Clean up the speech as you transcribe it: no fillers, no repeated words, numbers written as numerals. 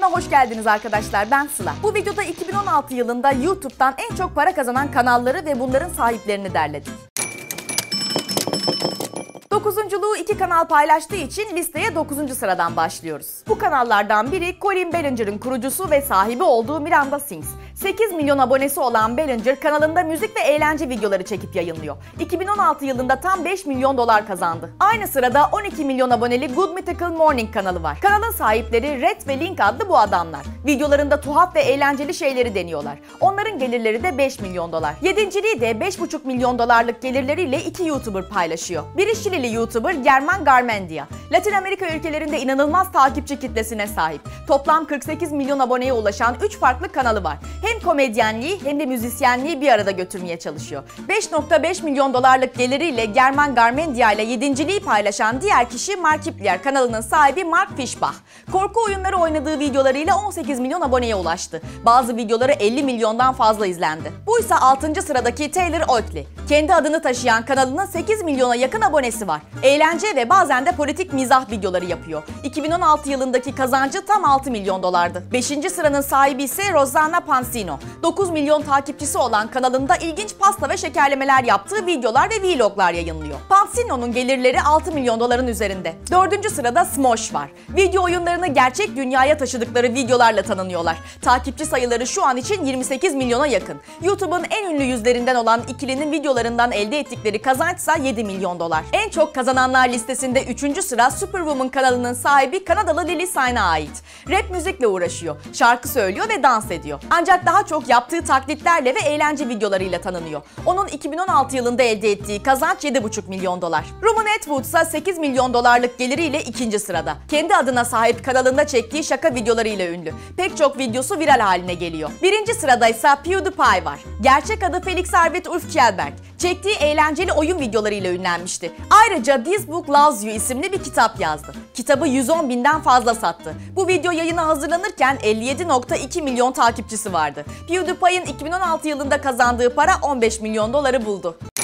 kanalına hoş geldiniz arkadaşlar. Ben Sıla. Bu videoda 2016 yılında YouTube'dan en çok para kazanan kanalları ve bunların sahiplerini derledim. Dokuzunculuğu iki kanal paylaştığı için listeye 9. sıradan başlıyoruz. Bu kanallardan biri Colin Ballinger'ın kurucusu ve sahibi olduğu Miranda Sings. 8 milyon abonesi olan Ballinger kanalında müzik ve eğlence videoları çekip yayınlıyor. 2016 yılında tam 5 milyon dolar kazandı. Aynı sırada 12 milyon aboneli Good Mythical Morning kanalı var. Kanalın sahipleri Red ve Link adlı bu adamlar. Videolarında tuhaf ve eğlenceli şeyleri deniyorlar. Onların gelirleri de 5 milyon dolar. Yedinciliği de 5,5 milyon dolarlık gelirleriyle iki YouTuber paylaşıyor. Biri Şilili YouTuber Germán Garmendia. Latin Amerika ülkelerinde inanılmaz takipçi kitlesine sahip. Toplam 48 milyon aboneye ulaşan 3 farklı kanalı var. Hem komedyenliği hem de müzisyenliği bir arada götürmeye çalışıyor. 5,5 milyon dolarlık geliriyle Germán Garmendia ile yedinciliği paylaşan diğer kişi Markiplier kanalının sahibi Mark Fischbach. Korku oyunları oynadığı videolarıyla 18 milyon aboneye ulaştı. Bazı videoları 50 milyondan fazla izlendi. Bu ise 6. sıradaki Taylor Oakley. Kendi adını taşıyan kanalının 8 milyona yakın abonesi var. Eğlence ve bazen de politik mizah videoları yapıyor. 2016 yılındaki kazancı tam 6 milyon dolardı. 5. sıranın sahibi ise Rosanna Pansino. 9 milyon takipçisi olan kanalında ilginç pasta ve şekerlemeler yaptığı videolar ve vloglar yayınlıyor. Pansino'nun gelirleri 6 milyon doların üzerinde. 4. sırada Smosh var. Video oyunlarını gerçek dünyaya taşıdıkları videolarla tanınıyorlar. Takipçi sayıları şu an için 28 milyona yakın. YouTube'un en ünlü yüzlerinden olan ikilinin videolarından elde ettikleri kazançsa 7 milyon dolar. En çok kazananlar listesinde 3. sıra Superwoman kanalının sahibi Kanadalı Lily Sign'a ait. Rap müzikle uğraşıyor, şarkı söylüyor ve dans ediyor. Ancak daha çok yaptığı taklitlerle ve eğlence videolarıyla tanınıyor. Onun 2016 yılında elde ettiği kazanç 7,5 milyon dolar. Roman Atwood ise 8 milyon dolarlık geliriyle 2. sırada. Kendi adına sahip kanalında çektiği şaka videolarıyla ünlü. Pek çok videosu viral haline geliyor. 1. sırada ise PewDiePie var. Gerçek adı Felix Arvid Ulf Kjellberg. Çektiği eğlenceli oyun videolarıyla ünlenmişti. Ayrıca This Book Loves You isimli bir kitap yazdı. Kitabı 110 binden fazla sattı. Bu video yayına hazırlanırken 57,2 milyon takipçisi vardı. PewDiePie'in 2016 yılında kazandığı para 15 milyon doları buldu.